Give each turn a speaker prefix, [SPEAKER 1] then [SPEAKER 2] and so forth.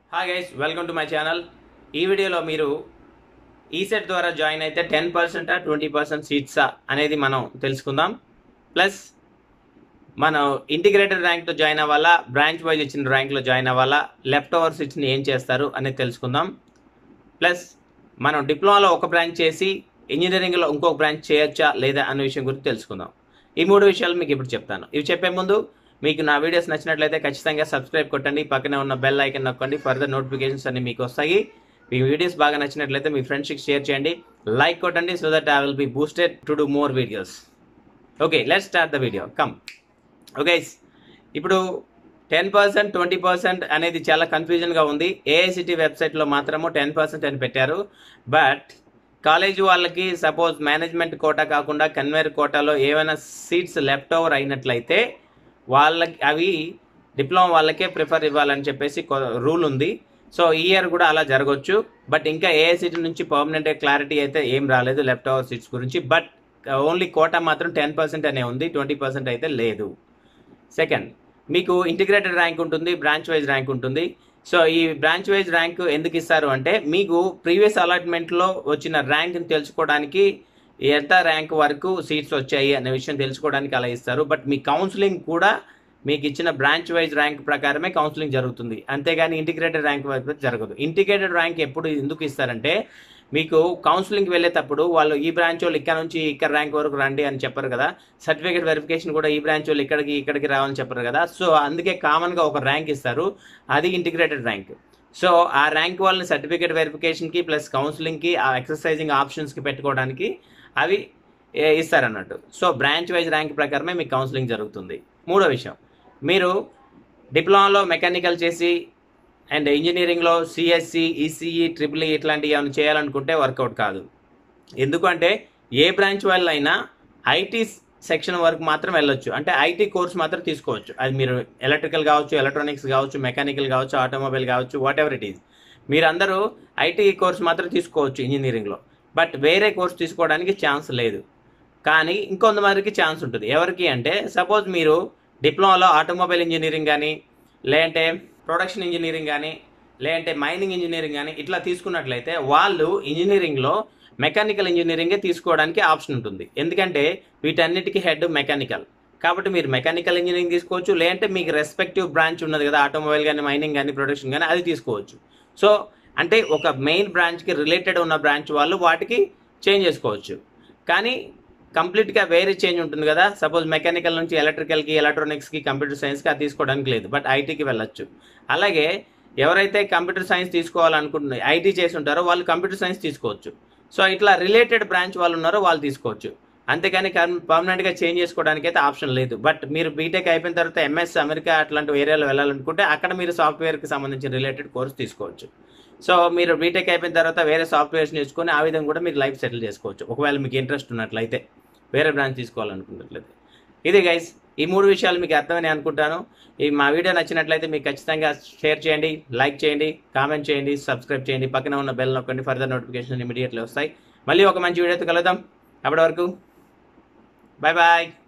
[SPEAKER 1] Hi guys, welcome to my channel. ఈ వీడియోలో మీరు ఈసెట్ ద్వారా జాయిన్ అయితే 10% 20% సీట్సా అనేది మనం తెలుసుకుందాం. ప్లస్ మనం ఇంటిగ్రేటెడ్ ర్యాంక్తో జాయిన్ అవ్వాలా, బ్రాంచ్ వైజ్ ఇచ్చిన ర్యాంక్లో జాయిన్ అవ్వాలా, లెఫ్ట్ ఓవర్ సీట్స్ని ఏం చేస్తారు అనేది తెలుసుకుందాం. ప్లస్ మనం డిప్లొమాలో ఒక బ్రాంచ్ చేసి ఇంజనీరింగ్లో ఇంకొక బ్రాంచ్ చేయొచ్చా లేదా అనే విషయం గురించి తెలుసుకుందాం. ఈ మూడు విషయాలు మీకు ఇప్పుడు చెప్తాను. ఇవి చెప్పే ముందు మీకు నా వీడియోస్ నచ్చినట్లయితే ఖచ్చితంగా సబ్స్క్రైబ్ కొట్టండి, పక్కనే ఉన్న బెల్ ఐకన్ నొక్కండి. ఫర్దర్ నోటిఫికేషన్స్ అన్ని మీకు వస్తాయి. మీ వీడియోస్ బాగా నచ్చినట్లయితే మీ ఫ్రెండ్స్కి షేర్ చేయండి, లైక్ కొట్టండి, so that I will be boosted to do more videos. Okay, let's start the video. Come. Okay, ఇప్పుడు 10% 20% అనేది చాలా కన్ఫ్యూజన్గా ఉంది. ఏఐసిటి వెబ్సైట్లో మాత్రము 10% అని పెట్టారు. బట్ కాలేజ్ వాళ్ళకి సపోజ్ మేనేజ్మెంట్ కోటా కాకుండా కన్వేర్ కోటాలో ఏమైనా సీట్స్ లెఫ్ట్ ఓవర్ అయినట్లయితే వాళ్ళకి అవి డిప్లొమా వాళ్ళకే ప్రిఫర్ ఇవ్వాలని చెప్పేసి రూల్ ఉంది. సో ఈ ఇయర్ కూడా అలా జరగవచ్చు. బట్ ఇంకా ఏఐసిటి నుంచి పర్మనెంట్ క్లారిటీ అయితే ఏం రాలేదు లెఫ్ట్ ఓవర్ సీట్స్ గురించి. బట్ ఓన్లీ కోటా మాత్రం 10% అనే ఉంది, 20% అయితే లేదు. సెకండ్, మీకు ఇంటిగ్రేటెడ్ ర్యాంక్ ఉంటుంది, బ్రాంచ్ వైజ్ ర్యాంక్ ఉంటుంది. సో ఈ బ్రాంచ్ వైజ్ ర్యాంక్ ఎందుకు ఇస్తారు అంటే మీకు ప్రీవియస్ అలాట్మెంట్లో వచ్చిన ర్యాంక్ని తెలుసుకోవడానికి, ఎంత ర్యాంక్ వరకు సీట్స్ వచ్చాయి అనే విషయం తెలుసుకోవడానికి అలా ఇస్తారు. బట్ మీ కౌన్సిలింగ్ కూడా మీకు ఇచ్చిన బ్రాంచ్ వైజ్ ర్యాంక్ ప్రకారమే కౌన్సిలింగ్ జరుగుతుంది, అంతేగాని ఇంటిగ్రేటెడ్ ర్యాంక్ వైపు జరగదు. ఇంటిగ్రేటెడ్ ర్యాంక్ ఎప్పుడు ఎందుకు ఇస్తారంటే మీకు కౌన్సిలింగ్కి వెళ్ళేటప్పుడు వాళ్ళు ఈ బ్రాంచ్ వాళ్ళు ఇక్కడ నుంచి ఇక్కడ ర్యాంక్ వరకు రండి అని చెప్పరు కదా, సర్టిఫికేట్ వెరిఫికేషన్ కూడా ఈ బ్రాంచ్ వాళ్ళు ఇక్కడికి రావాలని చెప్పరు కదా. సో అందుకే కామన్గా ఒక ర్యాంక్ ఇస్తారు, అది ఇంటిగ్రేటెడ్ ర్యాంక్. సో ఆ ర్యాంక్ వాళ్ళని సర్టిఫికేట్ వెరిఫికేషన్కి ప్లస్ కౌన్సిలింగ్కి, ఆ ఎక్సర్సైజింగ్ ఆప్షన్స్కి పెట్టుకోవడానికి అవి ఇస్తారన్నట్టు. సో బ్రాంచ్ వైజ్ ర్యాంక్ ప్రకారమే మీకు కౌన్సిలింగ్ జరుగుతుంది. మూడో విషయం, మీరు డిప్లొమాలో మెకానికల్ చేసి అండ్ ఇంజనీరింగ్లో సిఎస్సి, ఈసీఈ, ట్రిపుల్ఈ ఇట్లాంటివి ఏమైనా చేయాలనుకుంటే వర్కౌట్ కాదు. ఎందుకంటే ఏ బ్రాంచ్ వాళ్ళైనా ఐటీ సెక్షన్ వరకు మాత్రం వెళ్ళొచ్చు, అంటే ఐటీ కోర్స్ మాత్రం తీసుకోవచ్చు. అది మీరు ఎలక్ట్రికల్ కావచ్చు, ఎలక్ట్రానిక్స్ కావచ్చు, మెకానికల్ కావచ్చు, ఆటోమొబైల్ కావచ్చు, వాట్ ఎవర్ ఇట్ ఈజ్. మీరందరూ ఐటీ కోర్స్ మాత్రం తీసుకోవచ్చు ఇంజనీరింగ్లో. బట్ వేరే కోర్స్ తీసుకోవడానికి ఛాన్స్ లేదు. కానీ ఇంకొంతమందికి ఛాన్స్ ఉంటుంది. ఎవరికి అంటే సపోజ్ మీరు డిప్లొమాలో ఆటోమొబైల్ ఇంజనీరింగ్ కానీ, లేదంటే ప్రొడక్షన్ ఇంజనీరింగ్ కానీ, లేదంటే మైనింగ్ ఇంజనీరింగ్ కానీ ఇట్లా తీసుకున్నట్లయితే వాళ్ళు ఇంజనీరింగ్లో మెకానికల్ ఇంజనీరింగే తీసుకోవడానికి ఆప్షన్ ఉంటుంది. ఎందుకంటే వీటన్నిటికీ హెడ్ మెకానికల్. కాబట్టి మీరు మెకానికల్ ఇంజనీరింగ్ తీసుకోవచ్చు, లేదంటే మీకు రెస్పెక్టివ్ బ్రాంచ్ ఉన్నది కదా, ఆటోమొబైల్ కానీ, మైనింగ్ కానీ, ప్రొడక్షన్ కానీ, అది తీసుకోవచ్చు. సో అంటే ఒక మెయిన్ బ్రాంచ్కి రిలేటెడ్ ఉన్న బ్రాంచ్ వాళ్ళు వాటికి చేంజ్ చేసుకోవచ్చు. కానీ కంప్లీట్గా వేరే చేంజ్ ఉంటుంది కదా, సపోజ్ మెకానికల్ నుంచి ఎలక్ట్రికల్కి, ఎలక్ట్రానిక్స్కి, కంప్యూటర్ సైన్స్కి అది తీసుకోవడానికి లేదు, బట్ ఐటీకి వెళ్ళొచ్చు. అలాగే ఎవరైతే కంప్యూటర్ సైన్స్ తీసుకోవాలనుకుంటున్నారు, ఐటీ చేసి ఉంటారో వాళ్ళు కంప్యూటర్ సైన్స్ తీసుకోవచ్చు. సో ఇట్లా రిలేటెడ్ బ్రాంచ్ వాళ్ళు ఉన్నారో వాళ్ళు తీసుకోవచ్చు, అంతేకాని పర్మనెంట్గా చేంజ్ చేసుకోవడానికి అయితే ఆప్షన్ లేదు. బట్ మీరు బీటెక్ అయిపోయిన తర్వాత ఎంఎస్ అమెరికా అట్లాంటి ఏరియాలో వెళ్ళాలనుకుంటే అక్కడ మీరు సాఫ్ట్వేర్కి సంబంధించిన రిలేటెడ్ కోర్స్ తీసుకోవచ్చు. సో మీరు బీటెక్ అయిపోయిన తర్వాత వేరే సాఫ్ట్వేర్స్ నేర్చుకొని ఆ విధంగా కూడా మీరు లైఫ్ సెటిల్ చేసుకోవచ్చు, ఒకవేళ మీకు ఇంట్రెస్ట్ ఉన్నట్లయితే, వేరే బ్రాంచ్ తీసుకోవాలనుకున్నట్లయితే. ఇది గైస్, ఈ మూడు విషయాలు మీకు అర్థమని అనుకుంటాను. ఈ మా వీడియో నచ్చినట్లయితే మీకు ఖచ్చితంగా షేర్ చేయండి, లైక్ చేయండి, కామెంట్ చేయండి, సబ్స్క్రైబ్ చేయండి, పక్కన ఉన్న బెల్ నొక్కండి. ఫర్దర్ నోటిఫికేషన్ ఇమీడియట్లీ వస్తాయి. మళ్ళీ ఒక మంచి వీడియోతో కలుద్దాం. అప్పటి వరకు బాయ్ బాయ్.